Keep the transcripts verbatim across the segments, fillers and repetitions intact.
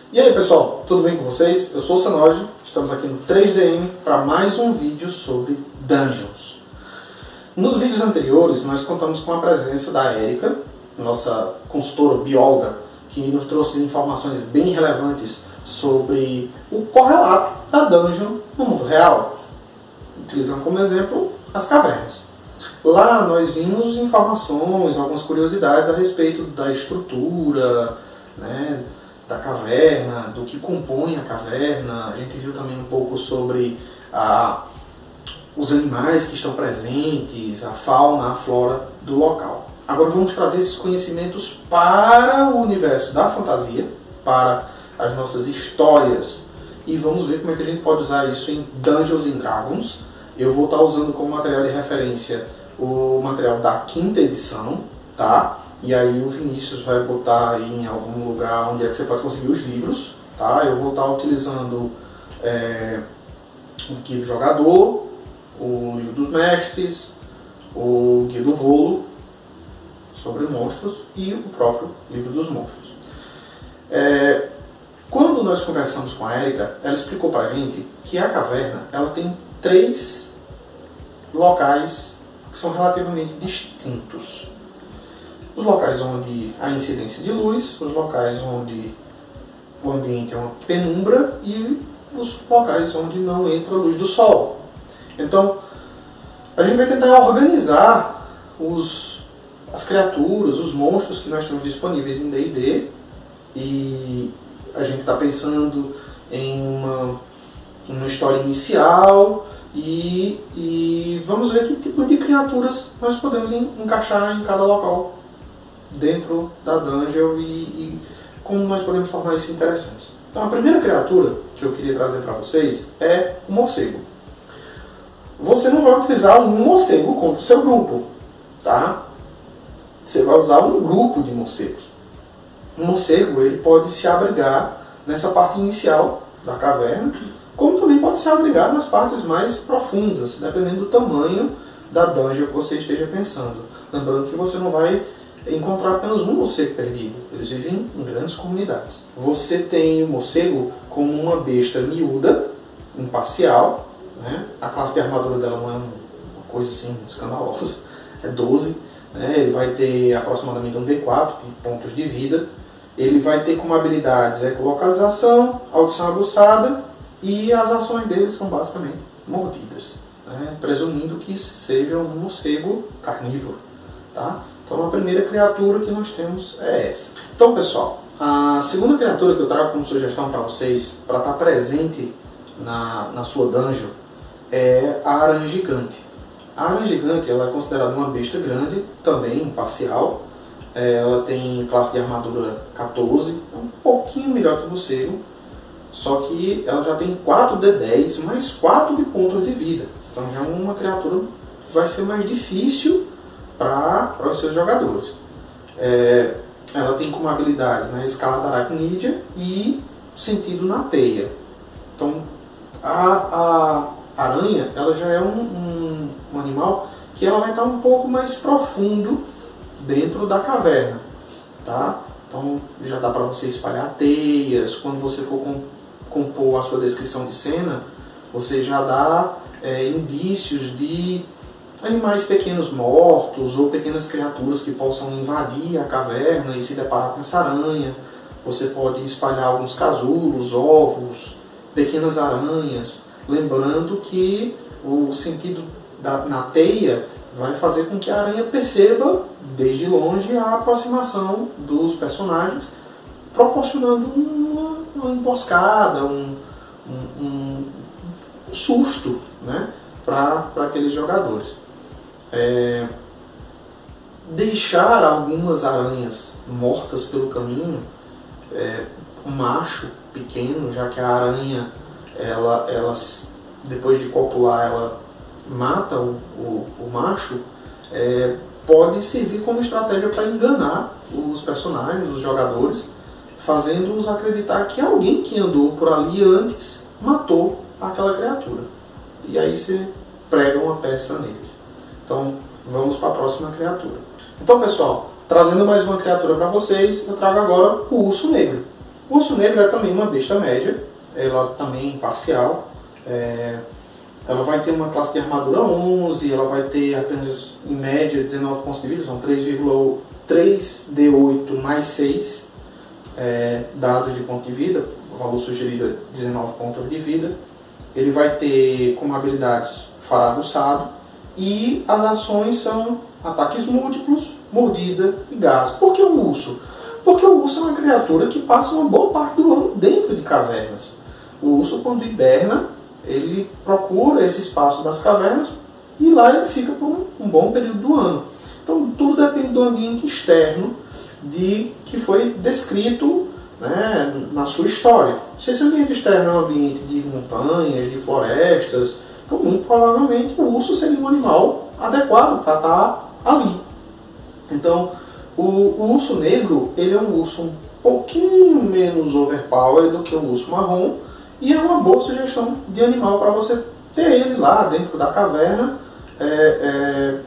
E aí pessoal, tudo bem com vocês? Eu sou o Sanoji, estamos aqui no três D M para mais um vídeo sobre Dungeons. Nos vídeos anteriores nós contamos com a presença da Erika, nossa consultora bióloga, que nos trouxe informações bem relevantes sobre o correlato da Dungeon no mundo real, utilizando como exemplo as cavernas. Lá nós vimos informações, algumas curiosidades a respeito da estrutura, né, da caverna, do que compõe a caverna. A gente viu também um pouco sobre a, os animais que estão presentes, a fauna, a flora do local. Agora vamos trazer esses conhecimentos para o universo da fantasia, para as nossas histórias, e vamos ver como é que a gente pode usar isso em Dungeons and Dragons. Eu vou estar usando como material de referência o material da quinta edição, tá? E aí o Vinícius vai botar aí em algum lugar onde é que você pode conseguir os livros, tá? Eu vou estar utilizando é, o Guia do Jogador, o Livro dos Mestres, o Guia do Volo sobre monstros e o próprio Livro dos Monstros. É, quando nós conversamos com a Erika, ela explicou pra gente que a caverna ela tem três locais que são relativamente distintos. Os locais onde há incidência de luz, os locais onde o ambiente é uma penumbra e os locais onde não entra a luz do sol. Então, a gente vai tentar organizar os, as criaturas, os monstros que nós temos disponíveis em D e D, e a gente está pensando em uma, uma história inicial e, e vamos ver que tipo de criaturas nós podemos encaixar em cada local dentro da dungeon e, e como nós podemos tornar isso interessante. Então a primeira criatura que eu queria trazer para vocês é o morcego. Você não vai utilizar um morcego contra o seu grupo, tá? Você vai usar um grupo de morcegos. O morcego ele pode se abrigar nessa parte inicial da caverna, como também pode se abrigar nas partes mais profundas, dependendo do tamanho da dungeon que você esteja pensando. Lembrando que você não vai encontrar apenas um morcego perdido, eles vivem em grandes comunidades. Você tem o morcego como uma besta miúda, imparcial, né? A classe de armadura dela não é uma coisa assim escandalosa, é doze, né? Ele vai ter aproximadamente um D quatro de pontos de vida. Ele vai ter como habilidades ecolocalização, audição aguçada, e as ações dele são basicamente mordidas, né? Presumindo que seja um morcego carnívoro, tá? Então a primeira criatura que nós temos é essa. Então pessoal, a segunda criatura que eu trago como sugestão para vocês, para estar presente na, na sua dungeon, é a aranha gigante. A aranha gigante ela é considerada uma besta grande, também imparcial. Ela tem classe de armadura quatorze, é um pouquinho melhor que o morcego, só que ela já tem quatro D dez mais quatro de pontos de vida. Então já é uma criatura que vai ser mais difícil para os seus jogadores. É, ela tem como habilidades, né, escalada aracnídea e sentido na teia. Então a, a aranha ela já é um, um, um animal que ela vai estar um pouco mais profundo dentro da caverna, tá? Então já dá para você espalhar teias. Quando você for compor a sua descrição de cena, você já dá é, indícios de animais pequenos mortos ou pequenas criaturas que possam invadir a caverna e se deparar com essa aranha. Você pode espalhar alguns casulos, ovos, pequenas aranhas, lembrando que o sentido da, na teia vai fazer com que a aranha perceba desde longe a aproximação dos personagens, proporcionando uma, uma emboscada, um, um, um, um susto, né, para aqueles jogadores. É, deixar algumas aranhas mortas pelo caminho, é, um macho pequeno, já que a aranha, ela, ela, depois de copular, ela mata o, o, o macho, é, pode servir como estratégia para enganar os personagens, os jogadores, fazendo-os acreditar que alguém que andou por ali antes matou aquela criatura. E aí você prega uma peça neles. Então vamos para a próxima criatura. Então pessoal, trazendo mais uma criatura para vocês, eu trago agora o urso negro. O urso negro é também uma besta média, ela também é imparcial. É, ela vai ter uma classe de armadura onze, ela vai ter apenas, em média, dezenove pontos de vida, são três D oito mais seis é, dados de ponto de vida, o valor sugerido é dezenove pontos de vida. Ele vai ter como habilidades fará aguçado, e as ações são ataques múltiplos, mordida e gás. Por que um urso? Porque o urso é uma criatura que passa uma boa parte do ano dentro de cavernas. O urso, quando hiberna, ele procura esse espaço das cavernas e lá ele fica por um, um bom período do ano. Então tudo depende do ambiente externo de, que foi descrito, né, na sua história. Se esse ambiente externo é um ambiente de montanhas, de florestas, então muito provavelmente o urso seria um animal adequado para estar ali. Então o, o urso negro, ele é um urso um pouquinho menos overpower do que o urso marrom, e é uma boa sugestão de animal para você ter ele lá dentro da caverna, é, é,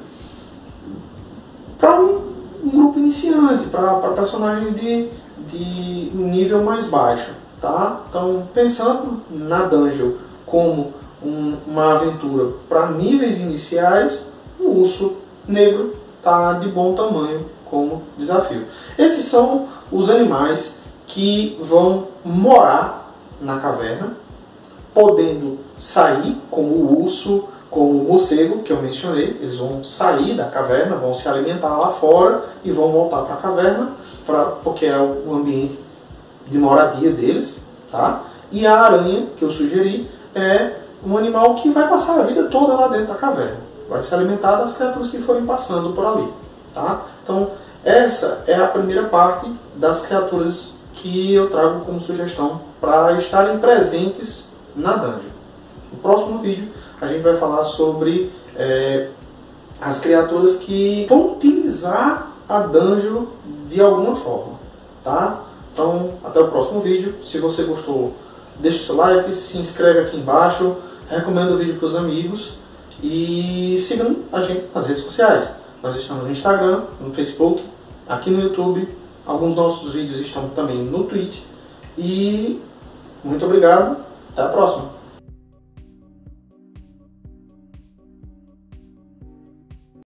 para um, um grupo iniciante, para personagens de, de nível mais baixo. Tá? Então, pensando na dungeon como um, uma aventura para níveis iniciais, o urso negro está de bom tamanho como desafio. Esses são os animais que vão morar na caverna, podendo sair, como o urso, como o morcego que eu mencionei. Eles vão sair da caverna, vão se alimentar lá fora e vão voltar para a caverna, pra, porque é o ambiente de moradia deles. Tá? E a aranha, que eu sugeri, é um animal que vai passar a vida toda lá dentro da caverna, vai se alimentar das criaturas que forem passando por ali. Tá? Então essa é a primeira parte das criaturas que eu trago como sugestão para estarem presentes na dungeon. No próximo vídeo a gente vai falar sobre é, as criaturas que vão utilizar a dungeon de alguma forma. Tá? Então até o próximo vídeo. Se você gostou, deixa o seu like, se inscreve aqui embaixo, recomenda o vídeo para os amigos e siga a gente nas redes sociais. Nós estamos no Instagram, no Facebook, aqui no YouTube. Alguns dos nossos vídeos estão também no Twitch. E muito obrigado. Até a próxima.